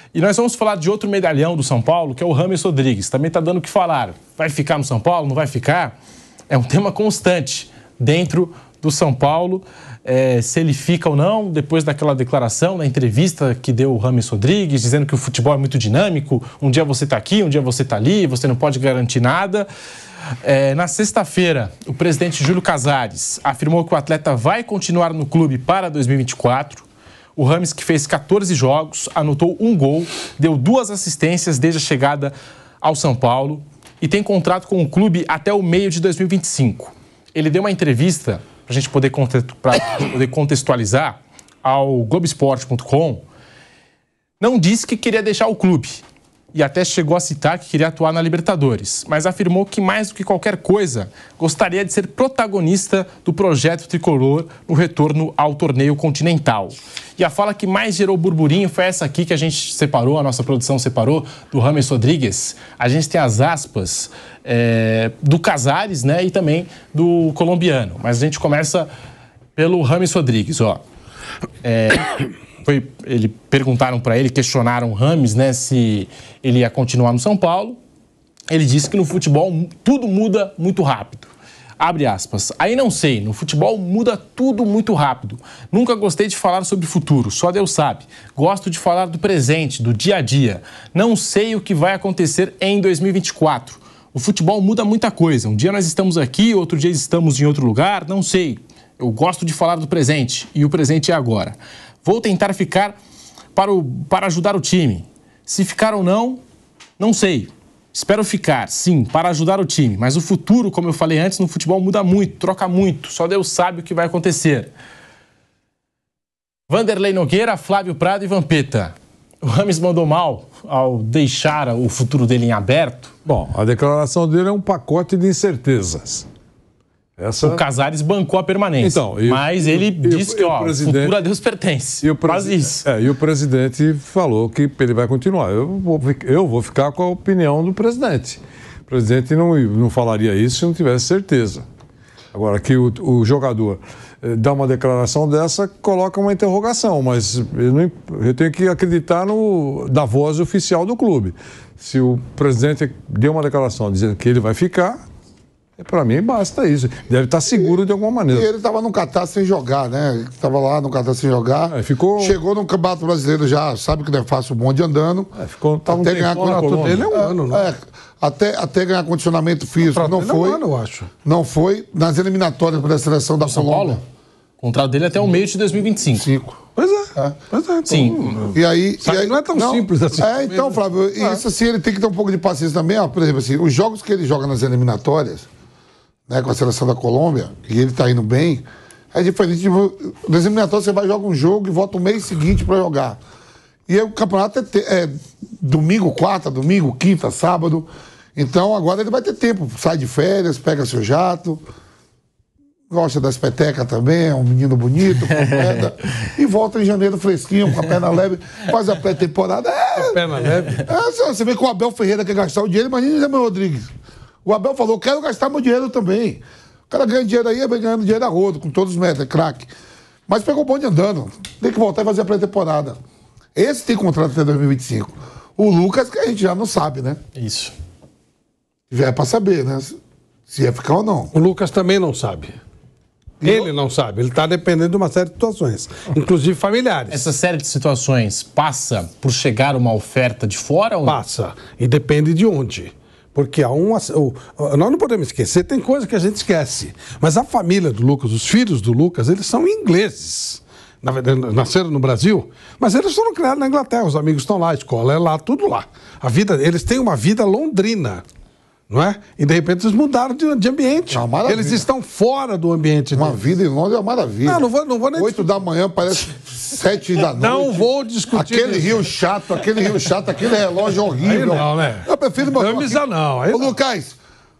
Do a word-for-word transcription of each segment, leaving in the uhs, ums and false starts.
E nós vamos falar de outro medalhão do São Paulo, que é o James Rodrigues. Também está dando o que falar. Vai ficar no São Paulo? Não vai ficar? É um tema constante dentro do São Paulo. É, se ele fica ou não, depois daquela declaração, na entrevista que deu o James Rodrigues, dizendo que o futebol é muito dinâmico, um dia você está aqui, um dia você está ali, você não pode garantir nada. É, na sexta-feira, o presidente Júlio Casares afirmou que o atleta vai continuar no clube para dois mil e vinte e quatro. O James, que fez catorze jogos, anotou um gol, deu duas assistências desde a chegada ao São Paulo e tem contrato com o clube até o meio de dois mil e vinte e cinco. Ele deu uma entrevista, para a gente poder contextualizar, ao Globo Esporte ponto com, não disse que queria deixar o clube e até chegou a citar que queria atuar na Libertadores, mas afirmou que, mais do que qualquer coisa, gostaria de ser protagonista do projeto tricolor no retorno ao torneio continental. E a fala que mais gerou burburinho foi essa aqui que a gente separou, a nossa produção separou, do James Rodrigues. A gente tem as aspas é, do Casares, né, e também do colombiano. Mas a gente começa pelo James Rodrigues, ó. É, foi, ele, perguntaram para ele, questionaram o James, né, se ele ia continuar no São Paulo. Ele disse que no futebol tudo muda muito rápido. Abre aspas. Aí não sei, no futebol muda tudo muito rápido. Nunca gostei de falar sobre futuro, só Deus sabe. Gosto de falar do presente, do dia a dia. Não sei o que vai acontecer em dois mil e vinte e quatro. O futebol muda muita coisa. Um dia nós estamos aqui, outro dia estamos em outro lugar, não sei. Eu gosto de falar do presente, e o presente é agora. Vou tentar ficar para, o, para ajudar o time. Se ficar ou não, não sei. Espero ficar, sim, para ajudar o time. Mas o futuro, como eu falei antes, no futebol muda muito, troca muito. Só Deus sabe o que vai acontecer. Vanderlei Nogueira, Flávio Prado e Vampeta. O James mandou mal ao deixar o futuro dele em aberto? Bom, a declaração dele é um pacote de incertezas. Essa... O Casares bancou a permanência, então, e, mas ele e, disse e, que ó, o futuro a Deus pertence. E o Quase isso. É, e o presidente falou que ele vai continuar. Eu vou, eu vou ficar com a opinião do presidente. O presidente não, não falaria isso se não tivesse certeza. Agora, que o, o jogador eh, dá uma declaração dessa, coloca uma interrogação, mas eu, não, eu tenho que acreditar no, na voz oficial do clube. Se o presidente deu uma declaração dizendo que ele vai ficar, para mim, basta isso. Deve estar seguro de alguma maneira. E ele estava no Catar sem jogar, né? Estava lá no Catar sem jogar. É, ficou... Chegou no Campeonato Brasileiro já, sabe que não é fácil, o bonde andando. É, ficou, tava até um ganhar contrato dele é um ano, né? É, até, até ganhar condicionamento físico. Não foi. É um ano, eu acho. Não foi. Nas eliminatórias para a seleção da São Colômbia. Paulo? O contrato dele é até o meio de dois mil e vinte e cinco. Cinco. Pois é. é. Pois é então, sim. E aí, e aí não é tão não, simples assim. É, então, Flávio, é. isso assim, ele tem que ter um pouco de paciência também. Ó, por exemplo, assim, os jogos que ele joga nas eliminatórias, né, com a seleção da Colômbia, e ele tá indo bem, é diferente. Tipo, nas eliminatórias você vai jogar um jogo e volta o mês seguinte para jogar. E aí, o campeonato é, te, é domingo, quarta, domingo, quinta, sábado. Então agora ele vai ter tempo. Sai de férias, pega seu jato, gosta das petecas também, é um menino bonito, com a perna, e volta em janeiro fresquinho, com a perna leve, faz a pré-temporada. É, perna leve. É, você vê que o Abel Ferreira quer gastar o dinheiro, imagina o James Rodrigues. O Abel falou, quero gastar meu dinheiro também. O cara ganha dinheiro aí, vai ganhando dinheiro a rodo, com todos os métodos, é craque. Mas pegou o bonde andando. Tem que voltar e fazer a pré-temporada. Esse tem contrato até dois mil e vinte e cinco. O Lucas, que a gente já não sabe, né? Isso. Já é pra saber, né? Se ia ficar ou não. O Lucas também não sabe. E ele eu... não sabe. Ele está dependendo de uma série de situações, inclusive familiares. Essa série de situações passa por chegar uma oferta de fora ou não? Passa. E depende de onde. Porque há um, o, nós não podemos esquecer, tem coisa que a gente esquece. Mas a família do Lucas, os filhos do Lucas, eles são ingleses. Na verdade, nasceram no Brasil, mas eles foram criados na Inglaterra. Os amigos estão lá, a escola é lá, tudo lá. A vida, eles têm uma vida londrina, não é? E de repente eles mudaram de, de ambiente. É uma maravilha. Eles estão fora do ambiente Uma deles. vida em Londres é uma maravilha. Não, não vou, não vou nem Oito da manhã parece sete da noite. Não vou discutir Aquele isso. rio chato, aquele rio chato, aquele relógio horrível. Aí não, né? Eu prefiro... Meu Camisa não. Aí Ô, não. Lucas,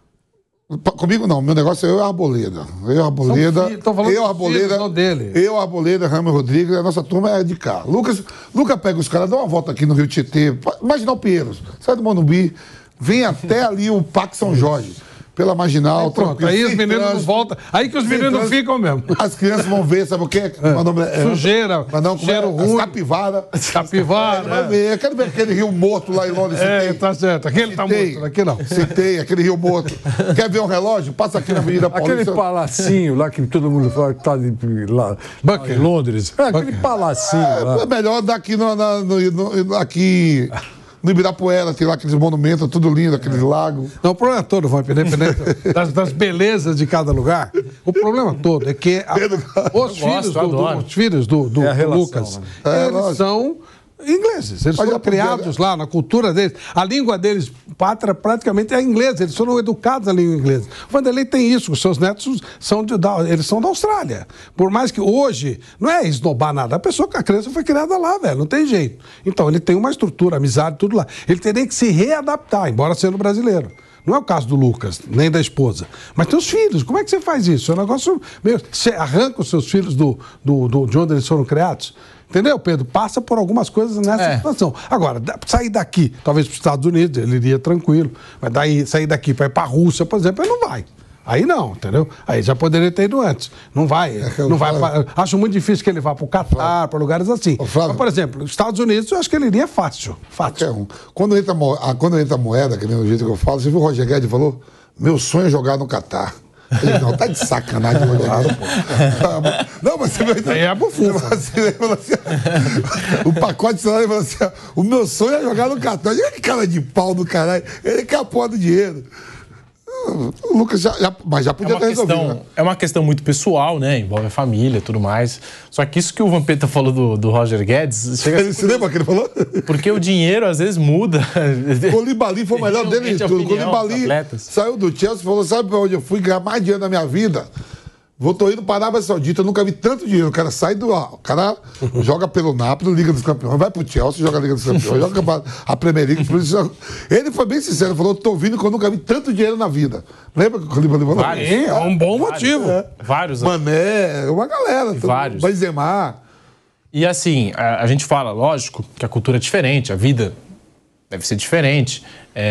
comigo não. Meu negócio é eu e a Arboleda. Eu e a Arboleda. Filhos, tô falando eu, a Arboleda. filhos, não dele. Eu, a Arboleda, James Rodrigues, a nossa turma é de cá. Lucas, Lucas pega os caras, dá uma volta aqui no Rio Tietê. Imagina o Pinheiros. Sai do Morumbi, vem até ali o Parque São Jorge. pela marginal. Aí pronto, aí os meninos não voltam. Aí que os meninos ficam mesmo. As crianças vão ver, sabe o quê? É, sujeira, não, cheiro é, ruim. Capivara. Capivara. É, vai ver. Eu quero ver aquele rio morto lá em Londres. É, tá certo. Aquele tá morto, aqui não. Citei, aquele rio morto. Quer ver um relógio? Passa aqui na Avenida Paulista. Aquele palacinho lá que todo mundo fala que tá de, lá, em Londres. É, aquele palacinho é, lá. É melhor daqui no, no, no, no, aqui... No Ibirapuera, tem lá aqueles monumentos, tudo lindo, aqueles lagos. Não, o problema todo, Vamp, independente das, das belezas de cada lugar, o problema todo é que a, os, filhos gosto, do, do, os filhos do, do, é do relação, Lucas, né? É, eles lógico. são ingleses. Eles Mas foram já podia, criados né? lá na cultura deles. A língua deles, pátria, praticamente é inglesa. Eles foram educados na língua inglesa. O Vanderlei tem isso. Os seus netos são de, da, eles são da Austrália. Por mais que hoje, não é esnobar nada. A pessoa, a criança foi criada lá, velho. Não tem jeito. Então, ele tem uma estrutura, amizade, tudo lá. Ele teria que se readaptar, embora sendo brasileiro. Não é o caso do Lucas, nem da esposa. Mas tem os filhos. Como é que você faz isso? É um negócio meio... Você arranca os seus filhos do, do, do, de onde eles foram criados? Entendeu, Pedro? Passa por algumas coisas nessa É. situação. Agora, sair daqui, talvez para os Estados Unidos, ele iria tranquilo. Mas daí, sair daqui para ir para a Rússia, por exemplo, ele não vai. Aí não, entendeu? Aí já poderia ter ido antes. Não vai. É, não vai pra, acho muito difícil que ele vá para o Catar, para lugares assim. Ô, Flávio. Mas, por exemplo, os Estados Unidos, eu acho que ele iria fácil. Fácil. Qualquer um. Quando entra, mo- ah, quando entra a moeda, que nem o jeito que eu falo, você viu o Roger Guedes falou? Meu sonho é jogar no Catar. Ele, não, tá de sacanagem, Roger Guedes. Tá, não, mas você vai. Aí é bufunfa. Ele falou assim, o pacote de salário falou assim: o meu sonho é jogar no Catar. Olha que cara de pau do caralho. Ele quer a porra do dinheiro. O Lucas já, já- mas já É podia uma, ter resolvido. questão, Né? é uma questão muito pessoal, né? Envolve a família e tudo mais. Só que isso que o Vampeta falou do, do Roger Guedes chega a Ele ser se lembra que ele falou? porque o dinheiro às vezes muda. Colibali foi o melhor dele de Realmente a tudo. opinião dos Colibali atletas. saiu do Chelsea e falou: sabe pra onde eu fui ganhar mais dinheiro na minha vida? Vou tô indo para a Arábia Saudita, eu nunca vi tanto dinheiro. O cara sai do. O cara joga pelo Napoli, Liga dos Campeões, vai pro Chelsea, joga a Liga dos Campeões, joga pra- a Premier League. Por isso, ele foi bem sincero, falou: tô vindo que eu nunca vi tanto dinheiro na vida. Lembra que o Colibali falou? Vários. É, é um bom motivo. É. Vários. Mané, uma galera. todo- Vários. Benzema. E assim, a, a gente fala, lógico, que a cultura é diferente, a vida deve ser diferente.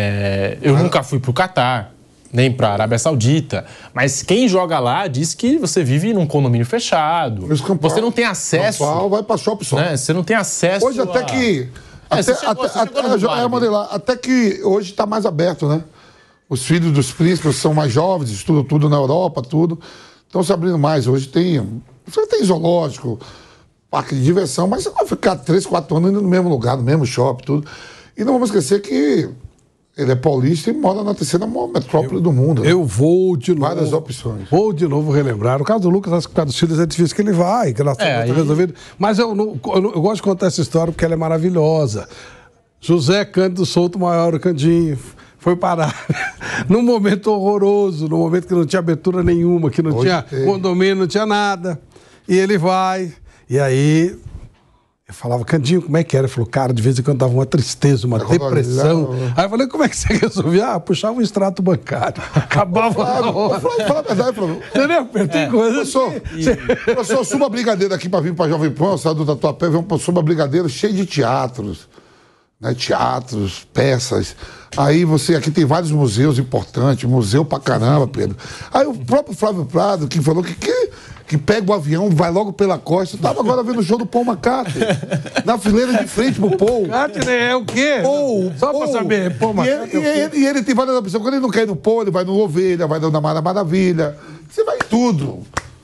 É, eu nunca fui pro Catar, nem pra Arábia Saudita, mas quem joga lá diz que você vive num condomínio fechado. Mas São Paulo- Você não tem acesso. São Paulo vai pra shopping só. Né? Você não tem acesso. Hoje até a- que. É, até, você chegou- até, você chegou até- no é, bar, eu mandei lá, até que hoje está mais aberto, né? Os filhos dos príncipes são mais jovens, estudam tudo na Europa, tudo. Estão se abrindo mais. Hoje tem. Você tem zoológico, parque de diversão, mas você vai ficar três, quatro anos indo no mesmo lugar, no mesmo shopping, tudo. E não vamos esquecer que ele é paulista e mora na terceira maior metrópole do mundo. né? Eu vou de novo. Várias opções. Vou de novo relembrar. No caso do Lucas, acho que por causa dos filhos é difícil que ele vai, que graças a É, Deus tá aí- resolvido. Mas eu, não- eu, não- eu gosto de contar essa história porque ela é maravilhosa. José Cândido Souto Maior, o Candinho, foi parar num momento horroroso, num momento que não tinha abertura nenhuma, que não Hoje tinha tem. condomínio, não tinha nada. E ele vai, e aí eu falava, Candinho, como é que era? Ele falou, cara, de vez em quando dava uma tristeza, uma quando depressão. olhava- Aí eu falei, como é que você resolvia? Ah, puxava um extrato bancário. Acabava na hora. Fala, fala a verdade, Flávio. Entendeu? Tem coisa Professor, professor, suba Brigadeiro aqui para vir para Jovem Pan, o do Tatuapé, vem um suba Brigadeiro cheio de teatros, né? Teatros, peças. Aí você, aqui tem vários museus importantes, museu pra caramba, Pedro. Aí o próprio Flávio Prado, que falou que, que, que pega o avião, vai logo pela costa, eu tava agora vendo o show do Paul McCartney, na fileira de frente pro Paul. McCartney é o quê? Paul, Só pra Paul. saber. Paul e, ele, McCartney e, é o quê? ele, e ele tem várias opções. Quando ele não quer ir no Paul, ele vai no Ovelha, vai na Mara Maravilha. Você vai em tudo.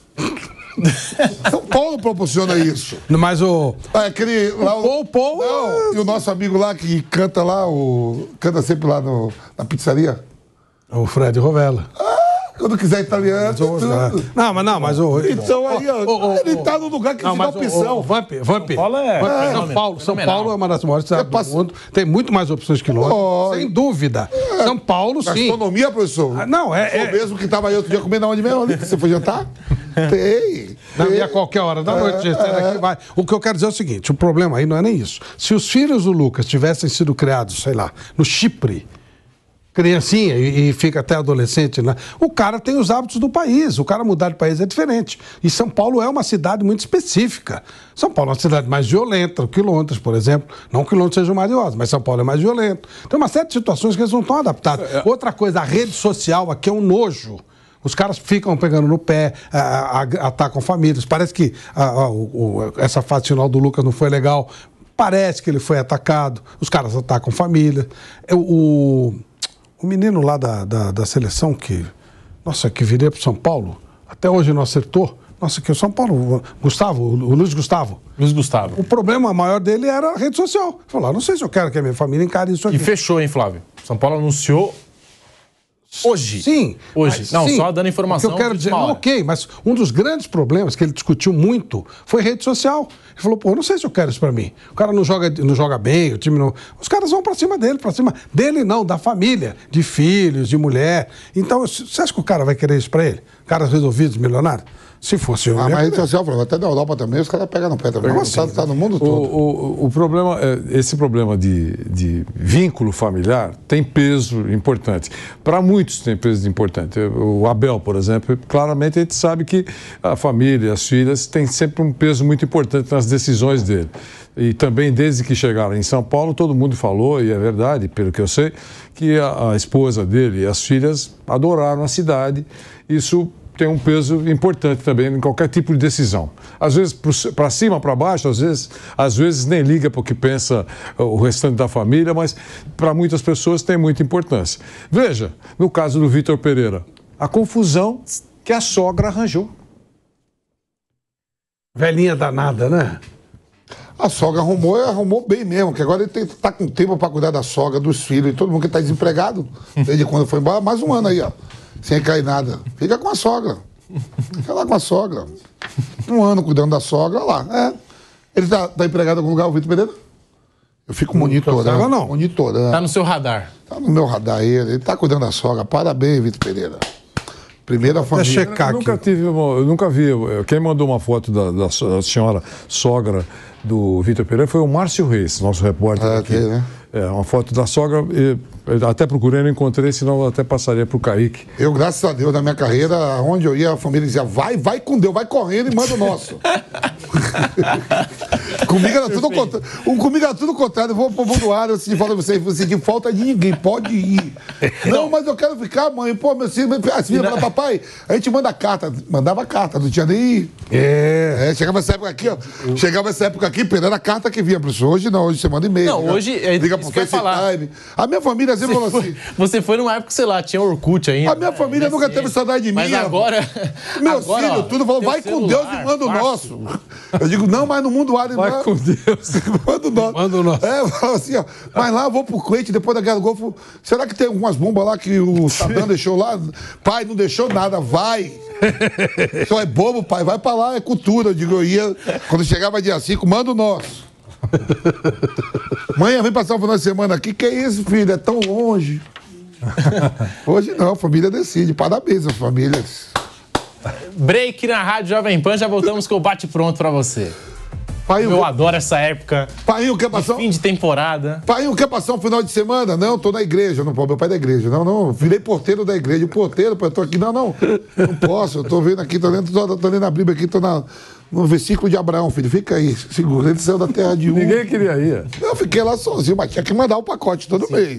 São Paulo proporciona isso. Mas o... Ah, aquele lá, Paul, Paul, Não, e o nosso amigo lá que canta lá, o, canta sempre lá no, na pizzaria. O Fred Rovella. Quando quiser italiano, tem tudo. Não, mas não, mas o... Então aí, ó, Ô, ô, ele ô. tá no lugar que Não, se dá mas o, opção. o Vamp, Vamp, Paulo é- Vamp, é São fenômeno, Paulo, São fenomenal. Paulo é uma das maiores cidades pass- do mundo. Tem muito mais opções que Londres, Oh, sem dúvida. São Paulo, sim. Gastronomia, professor? Ah, não, é- O é- mesmo que tava aí outro dia comendo onde mesmo ali, que você foi jantar? Tem. Não, tem. e a qualquer hora da noite, gente, será que vai? O que eu quero dizer é o seguinte: o problema aí não é nem isso. Se os filhos do Lucas tivessem sido criados, sei lá, no Chipre, criancinha e, e fica até adolescente, né? O cara tem os hábitos do país, o cara mudar de país é diferente. E São Paulo é uma cidade muito específica. São Paulo é uma cidade mais violenta, o Quilômetros, por exemplo. Não que Quilômetros seja mais violento, mas São Paulo é mais violento. Tem uma série de situações que eles não estão adaptados. É, é... Outra coisa, a rede social aqui é um nojo. Os caras ficam pegando no pé, a, a, a, atacam famílias. Parece que a, a, o, essa fase final do Lucas não foi legal. Parece que ele foi atacado. Os caras atacam família. O... o O menino lá da, da, da seleção que, nossa, que viria para São Paulo, até hoje não acertou. Nossa, que o São Paulo, Gustavo, o Luiz Gustavo. Luiz Gustavo. O problema maior dele era a rede social. Ele falou, não sei se eu quero que a minha família encare isso aqui. E fechou, hein, Flávio? São Paulo anunciou hoje. Sim. Hoje. Mas, não, sim, só dando informação. O que eu quero dizer, não, ok, mas um dos grandes problemas que ele discutiu muito foi rede social. Ele falou, pô, eu não sei se eu quero isso pra mim. O cara não joga, não joga bem, o time não... Os caras vão pra cima dele, pra cima dele não, da família, de filhos, de mulher. Então, você acha que o cara vai querer isso pra ele? Caras resolvidos, milionários? Se fosse eu... Ah, mas a rede social, até na Europa também, os caras pegam no pé também. Assim, tá, tá no mundo todo. O, o, o problema, é, esse problema de, de vínculo familiar tem peso importante. Para muitos tem peso importante. O Abel, por exemplo, claramente a gente sabe que a família, as filhas, têm sempre um peso muito importante nas decisões dele. E também, desde que chegaram em São Paulo, todo mundo falou, e é verdade, pelo que eu sei, que a, a esposa dele e as filhas adoraram a cidade. Isso tem um peso importante também em qualquer tipo de decisão. Às vezes para cima, para baixo, às vezes, às vezes nem liga para o que pensa o restante da família, mas para muitas pessoas tem muita importância. Veja, no caso do Vitor Pereira, a confusão que a sogra arranjou. Velhinha danada, né? A sogra arrumou e arrumou bem mesmo, que agora ele está com tempo para cuidar da sogra, dos filhos, e todo mundo que está desempregado, desde quando foi embora, mais um ano aí, ó. Sem cair nada. Fica com a sogra. Fica lá com a sogra. Um ano cuidando da sogra, lá. É. Ele tá, tá empregado em algum lugar, o Vitor Pereira? Eu fico monitorando. Não, não. Monitorando. Tá no seu radar. Tá no meu radar ele. Ele tá cuidando da sogra. Parabéns, Vitor Pereira. Primeira família. checar eu nunca aqui. tive, uma- eu nunca vi. Quem mandou uma foto da, da so- da senhora sogra do Vitor Pereira foi o Márcio Reis, nosso repórter É, aqui. aquele, né? É, uma foto da sogra. E, eu até procurei, não encontrei, senão eu até passaria pro Kaique. Eu, graças a Deus, na minha carreira, onde eu ia, a família dizia, vai, vai com Deus, vai correndo e manda o nosso. Comigo era tudo ao contrário. Comigo era tudo ao contrário. Eu vou pro voar, eu senti falta de vocês, você de falta de ninguém, pode ir. Não, mas eu quero ficar, mãe. Pô, meu filho, as filhas falaram, papai, a gente manda carta. Mandava carta, não tinha nem ir. É. É, chegava essa época aqui, ó. Chegava essa época aqui, Pedro, era a carta que vinha pro senhor. Hoje não, hoje você manda e-mail. Não, liga- hoje é liga isso pro que eu ia falar. FaceTime. A minha família sempre falou assim. Você foi numa época, sei lá, tinha Orkut ainda. A minha família nunca teve saudade de mim. Mas agora... Meus agora, filhos, ó, tudo falou, teu vai com celular, Deus e manda o fácil. nosso. Eu digo, não, mas no mundo árabe Vai com Deus. manda o nosso. Manda o nosso. É, eu falo assim, ó, mas lá eu vou pro Kuwait, depois da Guerra do Golfo, será que tem algumas bombas lá que o Saddam deixou lá? Pai, não deixou nada, vai. Só é bobo, pai, vai pra lá, é cultura. Eu digo, eu ia, quando chegava dia cinco, manda o nosso. Mãe, vem passar o final de semana aqui, que é isso, filho, é tão longe. Hoje não, a família decide. Parabéns às famílias. Break na Rádio Jovem Pan, já voltamos com o bate-pronto pra você. Pai, Eu adoro essa época. Painho, quer passar? Fim de temporada. Painho, quer passar um final de semana? Não, tô na igreja. Não, pô, meu pai é da igreja. Não, não, virei porteiro da igreja. O porteiro, pô, eu tô aqui. Não, não, não posso. Eu tô vendo aqui, tô lendo, tô, tô lendo a Bíblia aqui, tô na, no versículo de Abraão, filho. Fica aí, segura. Ele saiu da terra de um. Ninguém queria ir. Eu fiquei lá sozinho, mas tinha que mandar o pacote todo mês.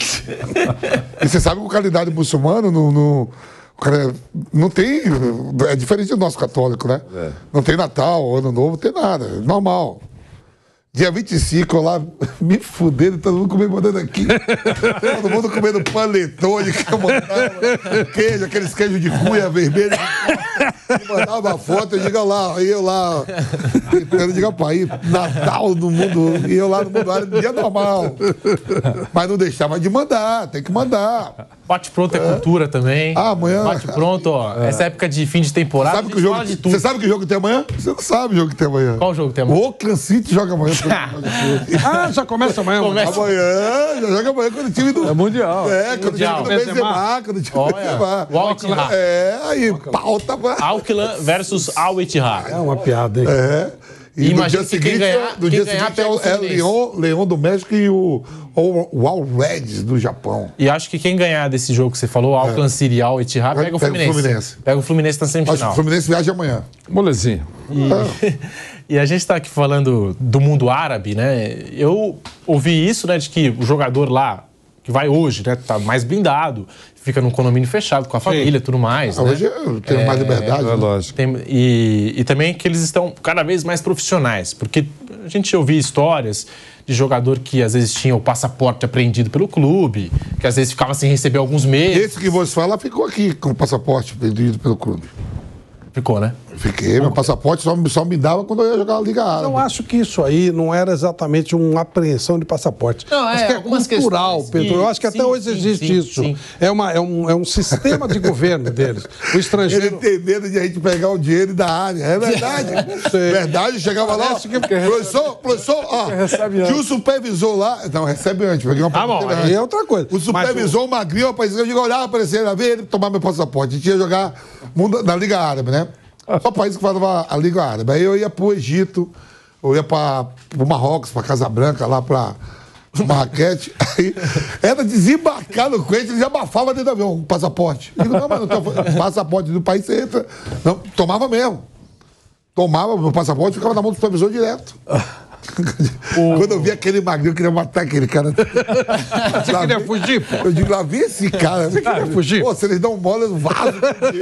E você sabe que o calendário muçulmano não, não, o cara não tem. É diferente do nosso católico, né? É. Não tem Natal, Ano Novo, não tem nada. É normal. Dia vinte e cinco, eu lá me fudendo, todo mundo comemorando aqui. Todo mundo comendo panetone, que eu mandava queijo, aqueles queijos de cuia vermelho. Me mandava uma foto, eu digo lá, aí eu lá, eu digo, pai, Natal no mundo, e eu lá no mundo árabe, dia normal. Mas não deixava de mandar, tem que mandar. Bate-pronto é cultura também. Ah, amanhã- Bate-pronto, ó. Essa época de fim de temporada, Sabe a que o gente jogo, fala de tudo. você sabe que jogo tem amanhã? Você não sabe o jogo que tem amanhã. Qual jogo tem amanhã? O Oakland City joga amanhã. Ah, já começa amanhã. Começa. Amanhã, já joga amanhã quando o time do... É mundial. É, quando o time Mundial. do Benzema, quando o time do Olha, Benzema. o Al Ittihad. É, aí, pauta... pra- Al-Hilal versus Al-Ittihad. É uma piada, hein? É. E Imagina no dia que seguinte, quem ganhar, no quem dia ganhar seguinte pega é o o é Fluminense. Leão, Leão do México e o, o, o Al Reds do Japão. E acho que quem ganhar desse jogo que você falou, Auckland City e Al Ittihad, pega o Pega o Fluminense. Fluminense. Pega o Fluminense na Acho que semifinal. o Fluminense viaja amanhã. Molezinha. E, e a gente está aqui falando do mundo árabe, né? Eu ouvi isso, né, de que o jogador lá, que vai hoje, né, tá mais blindado, fica num condomínio fechado com a família e tudo mais. Ah, né? Hoje eu tenho mais liberdade. É né? lógico. Tem- e, e também que eles estão cada vez mais profissionais, porque a gente ouvia histórias de jogador que às vezes tinha o passaporte apreendido pelo clube, que às vezes ficava sem receber alguns meses. Esse que você fala ficou aqui com o passaporte pedido pelo clube. Ficou, né? Fiquei, meu passaporte só, só me dava quando eu ia jogar a Liga Árabe. Eu acho que isso aí não era exatamente uma apreensão de passaporte. Não, é, acho que é algumas cultural, questões. Pedro. Eu acho que Sim, até hoje sim, existe sim, isso. sim. É, uma, é, um, é um sistema de governo deles. O Ele estrangeiro. tem medo de a gente pegar o dinheiro da área. É verdade. sei. Verdade, chegava lá. Parece que- Professor, professor, ó, recebe antes. que o supervisor lá. Não, recebe antes. Peguei uma Ah, bom, passaporte aí antes. é outra coisa. O supervisor, o magrinho, apareceu, eu digo, olhava para ele, ver ele tomar meu passaporte. A gente ia jogar mundo- na Liga Árabe, né? Só país que falava a Liga Árabe. Aí eu ia pro Egito, eu ia para o Marrocos, para Casabranca, lá para Marrakech. Aí era desembarcar no Kuwait, ele já abafava dentro do avião, o passaporte. Eu digo, não, mas não tem passaporte do país, você entra. Não, tomava mesmo. Tomava meu passaporte e ficava na mão do supervisor direto. Quando eu vi aquele magrinho, eu queria matar aquele cara. Você Lá queria vi- fugir, pô? Eu digo, lá vi esse cara. Você queria fugir? Pô, se eles dão bola, eu vazo.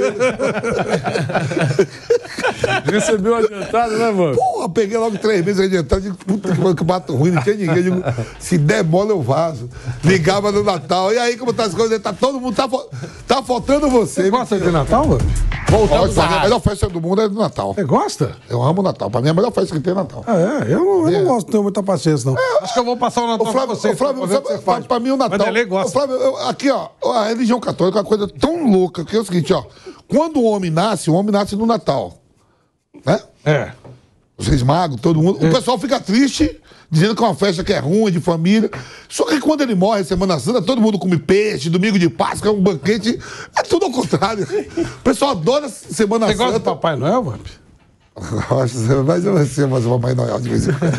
Recebeu adiantado, né, mano? Porra, peguei logo três meses adiantado. Digo, puta que pariu, que bato ruim, não tinha ninguém. Digo, se der bola, eu vazo. Ligava no Natal. E aí, como tá as coisas? Tá todo mundo, tá, fo- tá faltando você. Você gosta de Natal, mano? Voltamos Voltamos a melhor festa do mundo é do Natal. Você gosta? Eu amo o Natal. Pra mim, a melhor festa que tem é Natal. Ah, é? Eu não, eu não gosto de ter muita paciência, não. Acho que eu vou passar o Natal Ô, Flávio, com você. ô, Flávio, pra ver o que sabe, você faz. pra mim o Natal. Vanderlei gosta. Ô, Flávio, eu- aqui, ó, a religião católica é uma coisa tão louca que é o seguinte, ó. Quando o homem nasce, o homem nasce no Natal. Né? É. Os reis magos, todo mundo. O pessoal fica triste, dizendo que é uma festa que é ruim, de família. Só que quando ele morre, Semana Santa, todo mundo come peixe, domingo de Páscoa, é um banquete. É tudo ao contrário. O pessoal adora Semana Você gosta do Santa. Papai Noel, Vamp? Gosto, mas eu recebo as Mamãe Noel de vez em quando.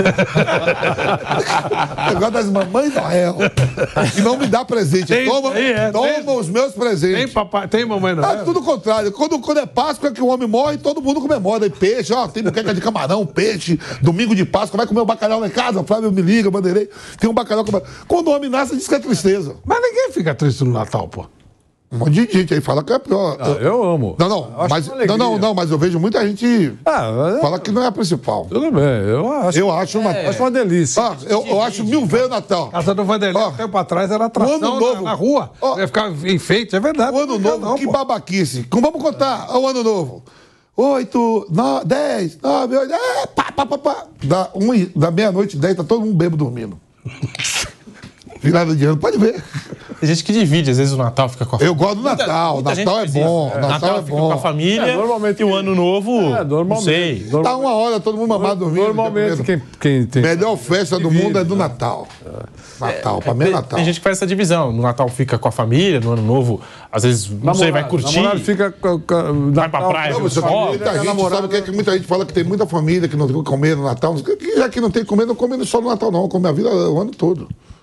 Eu gosto das Mamãe Noel. E não me dá presente. Tem Toma, isso aí, é. toma Tem- os meus presentes. Tem papai, tem mamãe Ah, Noel? tudo o contrário. Quando, quando é Páscoa que o homem morre, todo mundo comemora. E peixe, ó, tem buqueca de camarão, peixe, domingo de Páscoa, vai comer o bacalhau lá em casa, Flávio me liga, Bandeirei, tem um bacalhau. Com... Quando o homem nasce, diz que é tristeza. Mas ninguém fica triste no Natal, pô. Um monte de gente aí fala que é pior. Ah, eu amo. Não, não, Acho mas, uma não, não, alegria. não, mas eu vejo muita gente Ah, é- fala que não é a principal. tudo bem. Eu acho, Eu acho uma, acho uma delícia. Ah, eu, eu acho mil vezes o Natal. Casa do Vanderlei, Ó, um tempo atrás, era atração o ano na- novo- na, rua. ó, Ia ficar enfeite, é verdade. O ano novo, Não, que pô. babaquice. Como vamos contar o ano novo? Oito, nove, dez, nove, oito, é, pá, pá, pá, pá. Da, um, e- da meia-noite, dez, tá todo mundo bêbado dormindo. Virada de ano, pode ver. Tem gente que divide, às vezes o Natal fica com a Eu gosto do Natal, muita gente Natal é faz bom, isso. Natal é fica com a bom. família É, normalmente- e o Ano Novo, É, não normalmente. sei. Tá Normal- uma hora, todo mundo mamado dormindo. Normalmente, quem, quem tem. Melhor festa do divide, mundo é do né? Natal. Natal, pra mim é Tem, Natal. tem gente que faz essa divisão. No Natal fica com a família, no Ano Novo, às vezes, não sei, vai curtir. Namorado fica. com- com- Vai pra praia, Não, viu? mas só que Ó, muita gente namorada- sabe que, é que muita gente fala que tem muita família que não tem que comer no Natal. Que já que não tem que comer, não come só no Natal, não. Come a vida o ano todo.